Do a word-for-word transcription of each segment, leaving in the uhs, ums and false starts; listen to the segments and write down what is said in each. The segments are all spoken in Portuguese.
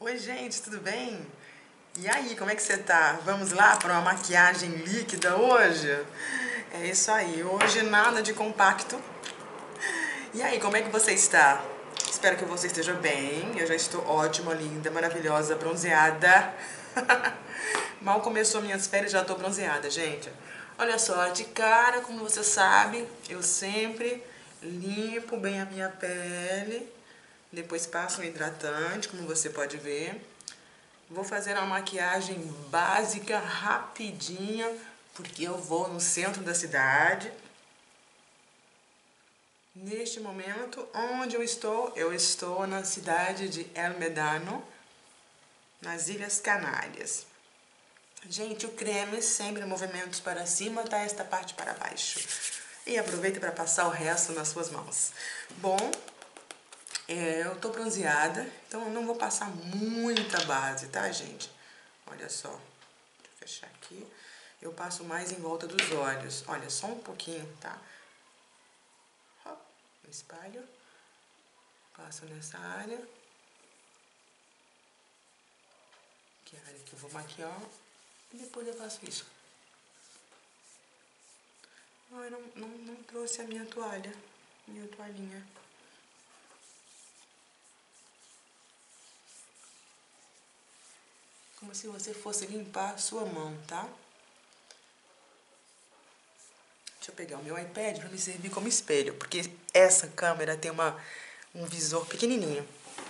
Oi, gente, tudo bem? E aí, como é que você tá? Vamos lá para uma maquiagem líquida hoje? É isso aí, hoje nada de compacto. E aí, como é que você está? Espero que você esteja bem. Eu já estou ótima, linda, maravilhosa, bronzeada. Mal começou minhas férias, já estou bronzeada, gente. Olha só, de cara, como você sabe, eu sempre limpo bem a minha pele. Depois passo um hidratante, como você pode ver. Vou fazer uma maquiagem básica, rapidinha, porque eu vou no centro da cidade. Neste momento, onde eu estou? Eu estou na cidade de El Médano, nas Ilhas Canárias. Gente, o creme sempre movimentos para cima, tá? Esta parte para baixo. E aproveita para passar o resto nas suas mãos. Bom, é, eu tô bronzeada, então eu não vou passar muita base, tá, gente? Olha só, deixa eu fechar aqui. Eu passo mais em volta dos olhos. Olha, só um pouquinho, tá? Hop, espalho. Passo nessa área. Que é a área que eu vou maquiar. E depois eu faço isso. Ai, não, não, não trouxe a minha toalha. Minha toalhinha. Como se você fosse limpar a sua mão, tá? Deixa eu pegar o meu iPad para me servir como espelho, porque essa câmera tem uma, um visor pequenininho.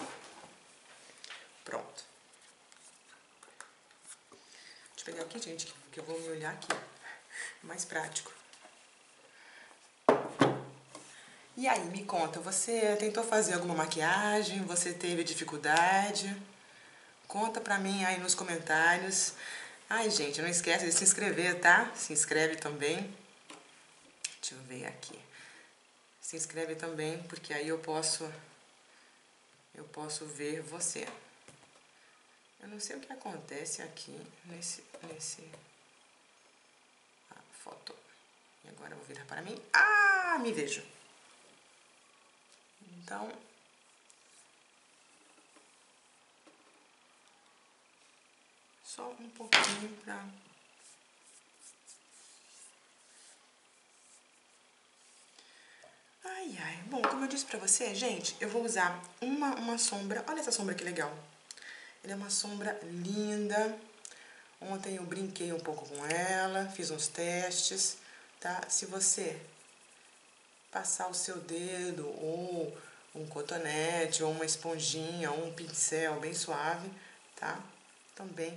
Pronto. Deixa eu pegar aqui, gente, que eu vou me olhar aqui. É mais prático. E aí, me conta, você tentou fazer alguma maquiagem? Você teve dificuldade? Conta pra mim aí nos comentários. Ai, gente, não esquece de se inscrever, tá? Se inscreve também. Deixa eu ver aqui. Se inscreve também, porque aí eu posso eu posso ver você. Eu não sei o que acontece aqui nesse nesse ah, foto. E agora eu vou virar para mim. Ah, me vejo. Então, só um pouquinho pra... Ai, ai. Bom, como eu disse pra você, gente, eu vou usar uma, uma sombra. Olha essa sombra que legal. Ela é uma sombra linda. Ontem eu brinquei um pouco com ela, fiz uns testes, tá? Se você passar o seu dedo ou um cotonete ou uma esponjinha ou um pincel bem suave, tá? Também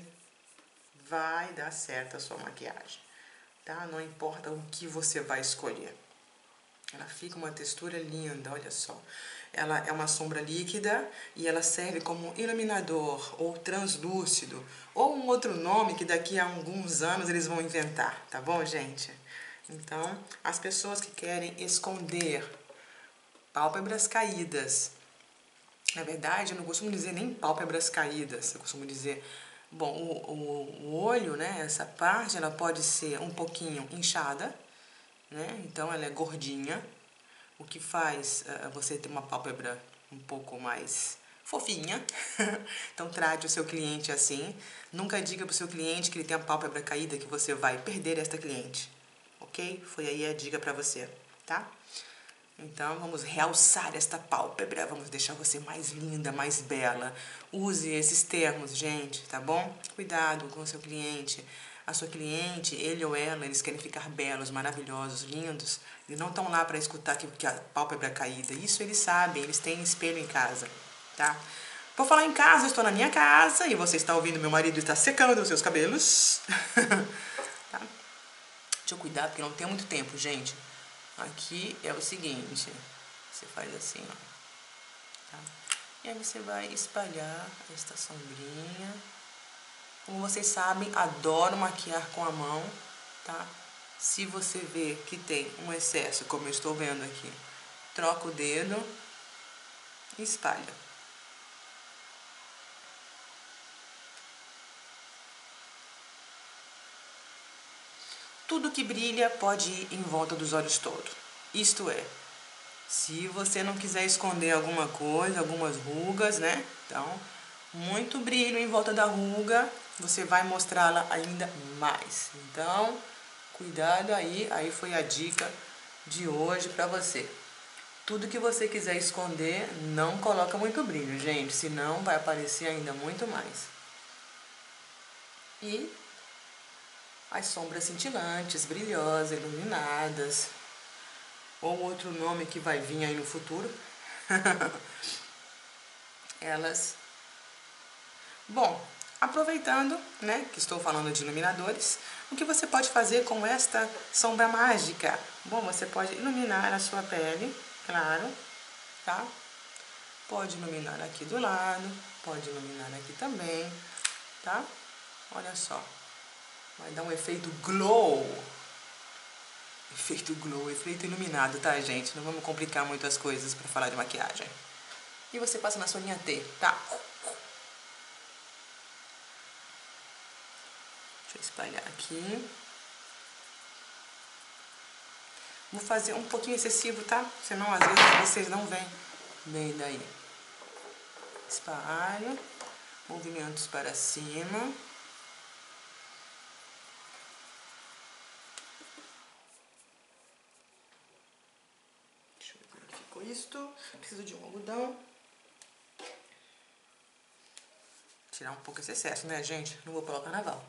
vai dar certo a sua maquiagem, tá? Não importa o que você vai escolher. Ela fica uma textura linda, olha só. Ela é uma sombra líquida e ela serve como iluminador ou translúcido ou um outro nome que daqui a alguns anos eles vão inventar, tá bom, gente? Então, as pessoas que querem esconder pálpebras caídas, na verdade, eu não costumo dizer nem pálpebras caídas, eu costumo dizer, bom, o, o, o olho, né, essa parte, ela pode ser um pouquinho inchada, né, então ela é gordinha, o que faz uh, você ter uma pálpebra um pouco mais fofinha. Então trate o seu cliente assim, nunca diga para o seu cliente que ele tem a pálpebra caída que você vai perder esta cliente, ok? Foi aí a dica para você, tá? Então, vamos realçar esta pálpebra, vamos deixar você mais linda, mais bela. Use esses termos, gente, tá bom? Cuidado com o seu cliente. A sua cliente, ele ou ela, eles querem ficar belos, maravilhosos, lindos. Eles não estão lá para escutar que, que a pálpebra é caída. Isso eles sabem, eles têm espelho em casa, tá? Vou falar em casa, eu estou na minha casa e você está ouvindo meu marido está secando os seus cabelos. Tá? Deixa eu cuidar porque não tem muito tempo, gente. Aqui é o seguinte, você faz assim, ó, tá? E aí você vai espalhar esta sombrinha. Como vocês sabem, adoro maquiar com a mão, tá? Se você vê que tem um excesso, como eu estou vendo aqui, troca o dedo e espalha. Tudo que brilha pode ir em volta dos olhos todos. Isto é, se você não quiser esconder alguma coisa, algumas rugas, né? Então, muito brilho em volta da ruga, você vai mostrá-la ainda mais. Então, cuidado aí, aí foi a dica de hoje pra você. Tudo que você quiser esconder, não coloca muito brilho, gente, senão vai aparecer ainda muito mais. E as sombras cintilantes, brilhosas, iluminadas, ou outro nome que vai vir aí no futuro, elas... Bom, aproveitando, né, que estou falando de iluminadores, o que você pode fazer com esta sombra mágica? Bom, você pode iluminar a sua pele, claro, tá? Pode iluminar aqui do lado, pode iluminar aqui também, tá? Olha só, vai dar um efeito glow. Efeito glow, efeito iluminado, tá, gente? Não vamos complicar muitas coisas pra falar de maquiagem. E você passa na sua linha T, tá? Deixa eu espalhar aqui. Vou fazer um pouquinho excessivo, tá? Senão, às vezes, vocês não veem bem daí. Espalho. Movimentos para cima. Deixa eu ver como ficou isto. Preciso de um algodão. Tirar um pouco esse excesso, né, gente? Não vou pôr o carnaval.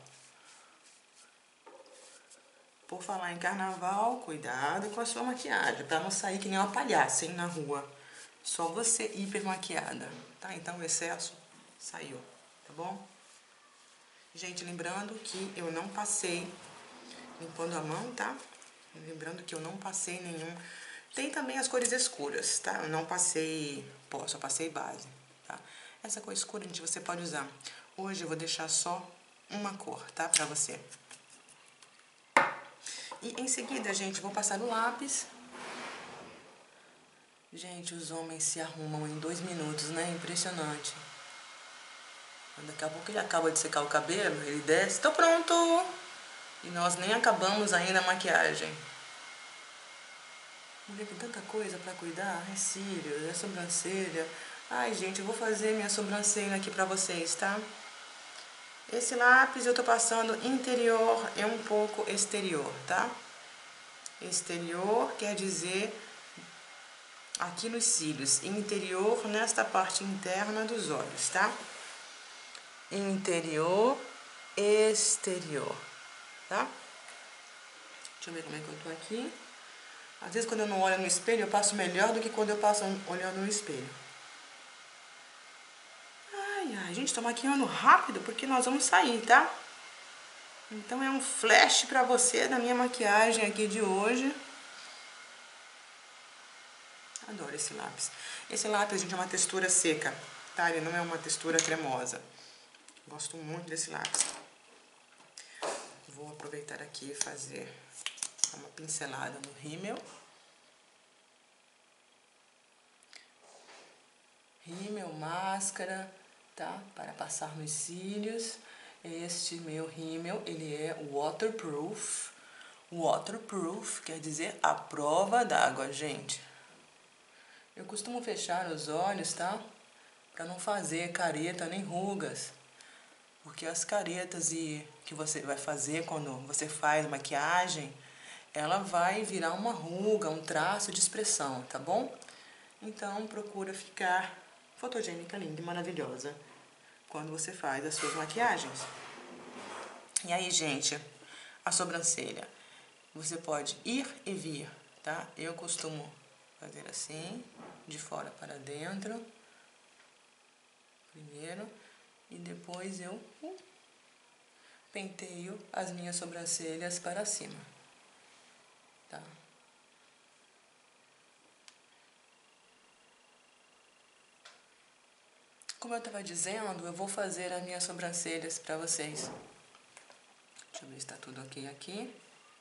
Por falar em carnaval, cuidado com a sua maquiagem, pra não sair que nem uma palhaça, hein, na rua. Só você hiper maquiada, tá? Então o excesso saiu, tá bom? Gente, lembrando que eu não passei limpando a mão, tá? Lembrando que eu não passei nenhum... Tem também as cores escuras, tá? Eu não passei pó, só passei base, tá? Essa cor escura, gente, você pode usar. Hoje eu vou deixar só uma cor, tá? Pra você. E em seguida, gente, vou passar o lápis. Gente, os homens se arrumam em dois minutos, né? Impressionante. Daqui a pouco ele acaba de secar o cabelo, ele desce, tô pronto! E nós nem acabamos ainda a maquiagem. Mulher, tem tanta coisa pra cuidar, é cílios, é sobrancelha. Ai, gente, eu vou fazer minha sobrancelha aqui pra vocês, tá? Esse lápis eu tô passando interior e um pouco exterior, tá? Exterior quer dizer aqui nos cílios, interior nesta parte interna dos olhos, tá? Interior, exterior, tá? Deixa eu ver como é que eu tô aqui. Às vezes quando eu não olho no espelho, eu passo melhor do que quando eu passo olhando no espelho. Ai, ai, gente, tô maquiando rápido porque nós vamos sair, tá? Então é um flash pra você da minha maquiagem aqui de hoje. Adoro esse lápis. Esse lápis, gente, é uma textura seca, tá? Ele não é uma textura cremosa. Gosto muito desse lápis. Vou aproveitar aqui e fazer uma pincelada no rímel. Rímel, máscara, tá? Para passar nos cílios. Este meu rímel, ele é waterproof. Waterproof quer dizer à prova d'água, gente. Eu costumo fechar os olhos, tá? Para não fazer careta nem rugas. Porque as caretas e que você vai fazer quando você faz maquiagem, ela vai virar uma ruga, um traço de expressão, tá bom? Então, procura ficar fotogênica, linda e maravilhosa quando você faz as suas maquiagens. E aí, gente, a sobrancelha. Você pode ir e vir, tá? Eu costumo fazer assim, de fora para dentro. Primeiro. E depois eu uh, penteio as minhas sobrancelhas para cima, tá? Como eu estava dizendo, eu vou fazer as minhas sobrancelhas para vocês. Deixa eu ver se está tudo ok aqui.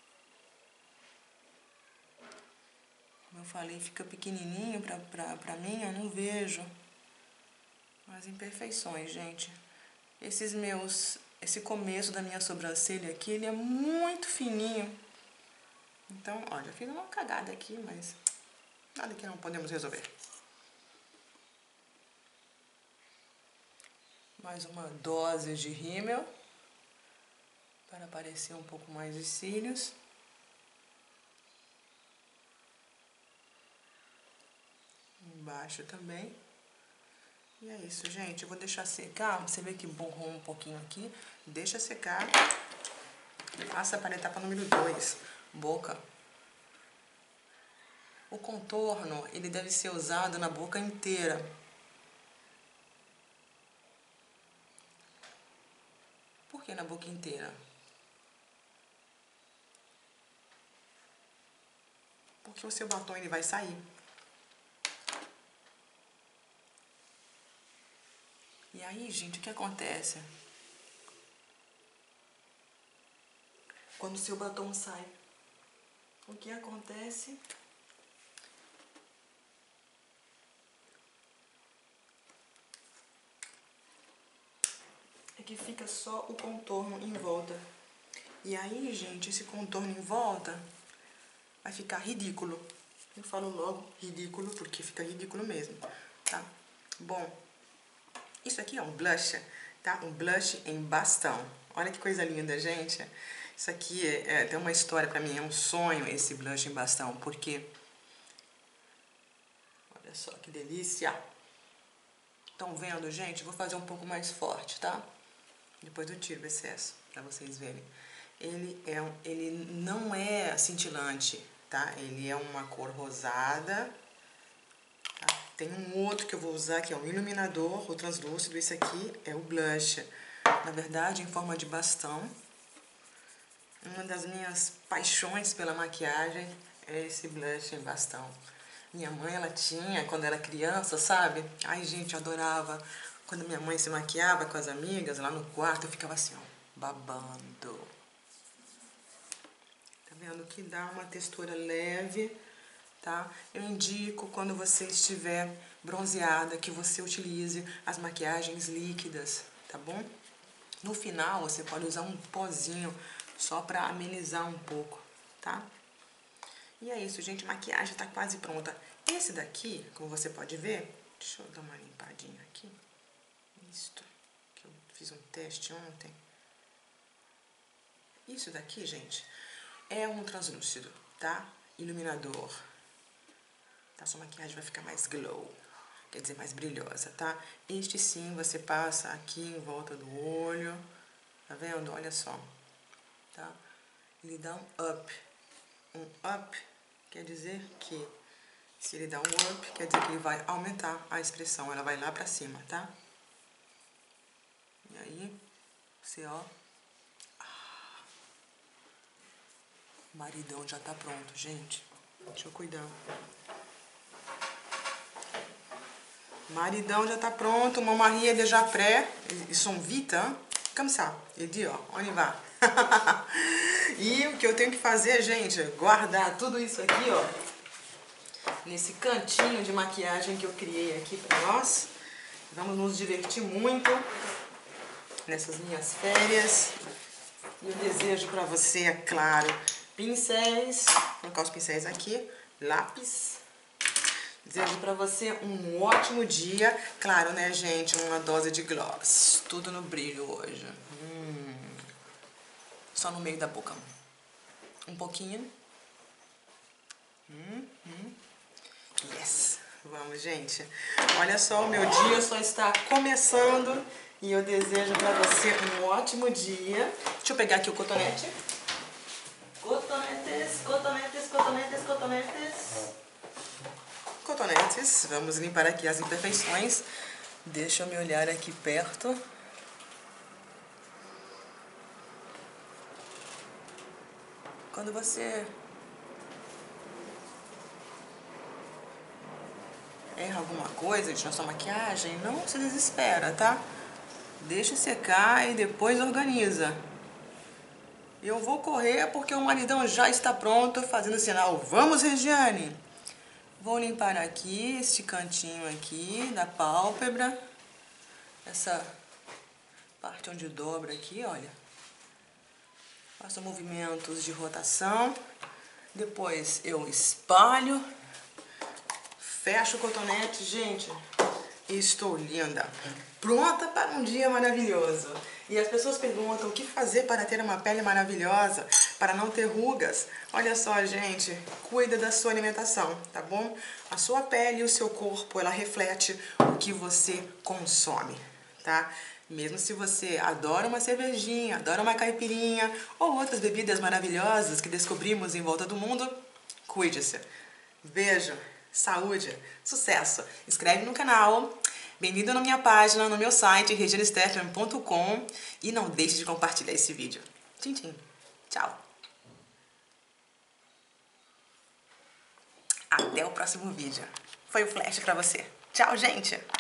Como eu falei, fica pequenininho pra, pra, pra mim, eu não vejo as imperfeições, gente. Esses meus, esse começo da minha sobrancelha aqui, ele é muito fininho. Então, olha, eu fiz uma cagada aqui, mas nada que não podemos resolver. Mais uma dose de rímel, para aparecer um pouco mais os cílios. Embaixo também. E é isso, gente. Eu vou deixar secar. Você vê que borrou um pouquinho aqui. Deixa secar. Passa para a etapa número dois. Boca. O contorno, ele deve ser usado na boca inteira. Por que na boca inteira? Porque o seu batom ele vai sair. E aí, gente, o que acontece? Quando o seu batom sai, o que acontece? É que fica só o contorno em volta. E aí, gente, esse contorno em volta vai ficar ridículo. Eu falo logo ridículo porque fica ridículo mesmo, tá? Bom, isso aqui é um blush, tá? Um blush em bastão. Olha que coisa linda, gente. Isso aqui é, é, tem uma história pra mim, é um sonho esse blush em bastão, porque... Olha só que delícia. Estão vendo, gente? Vou fazer um pouco mais forte, tá? Depois eu tiro o excesso, pra vocês verem. Ele, é, ele não é cintilante, tá? Ele é uma cor rosada. Tá? Tem um outro que eu vou usar, que é o iluminador, o translúcido. Esse aqui é o blush. Na verdade, em forma de bastão. Uma das minhas paixões pela maquiagem é esse blush em bastão. Minha mãe, ela tinha, quando era criança, sabe? Ai, gente, eu adorava. Quando minha mãe se maquiava com as amigas, lá no quarto, eu ficava assim, ó, babando. Tá vendo? Que dá uma textura leve, tá? Eu indico, quando você estiver bronzeada, que você utilize as maquiagens líquidas, tá bom? No final, você pode usar um pozinho só pra amenizar um pouco, tá? E é isso, gente, a maquiagem tá quase pronta. Esse daqui, como você pode ver, deixa eu dar uma limpadinha aqui. Isto, que eu fiz um teste ontem. Isso daqui, gente, é um translúcido, tá? Iluminador. Tá? Sua maquiagem vai ficar mais glow, quer dizer, mais brilhosa, tá? Este sim, você passa aqui em volta do olho, tá vendo? Olha só, tá? Ele dá um up. Um up quer dizer que, se ele dá um up, quer dizer que ele vai aumentar a expressão, ela vai lá pra cima, tá? E aí, você, ó, ah, o maridão já tá pronto, gente. Deixa eu cuidar. Maridão já tá pronto, mon mari est déjà prêt. Ils sont vite, hein? Comme ça. Il dit, ó, on y va. E o que eu tenho que fazer, gente, é guardar tudo isso aqui, ó, nesse cantinho de maquiagem que eu criei aqui pra nós. Vamos nos divertir muito nessas minhas férias. E eu desejo pra você, é claro, pincéis, vou colocar os pincéis aqui, lápis. Desejo pra você um ótimo dia. Claro, né, gente, uma dose de gloss. Tudo no brilho hoje. Hum. Só no meio da boca. Um pouquinho. Hum, hum. Yes! Vamos, gente. Olha só, o meu dia só está começando. E eu desejo pra você um ótimo dia. Deixa eu pegar aqui o cotonete. Cotonetes, cotonetes, cotonetes, cotonetes. Cotonetes. Vamos limpar aqui as imperfeições. Deixa eu me olhar aqui perto. Quando você erra alguma coisa na sua maquiagem, não se desespera, tá? Deixa secar e depois organiza. Eu vou correr porque o maridão já está pronto, fazendo sinal. Vamos, Regiane! Vou limpar aqui, este cantinho aqui da pálpebra. Essa parte onde dobra aqui, olha. Faço movimentos de rotação. Depois eu espalho. Fecho o cotonete, gente. Estou linda, pronta para um dia maravilhoso. E as pessoas perguntam o que fazer para ter uma pele maravilhosa, para não ter rugas. Olha só, gente, cuida da sua alimentação, tá bom? A sua pele e o seu corpo, ela reflete o que você consome, tá? Mesmo se você adora uma cervejinha, adora uma caipirinha ou outras bebidas maravilhosas que descobrimos em volta do mundo, cuide-se. Beijo, saúde, sucesso. Inscreve no canal. Bem-vindo na minha página, no meu site, regiane stephan ponto com, e não deixe de compartilhar esse vídeo. Tchim, tchim. Tchau. Até o próximo vídeo. Foi o flash pra você. Tchau, gente.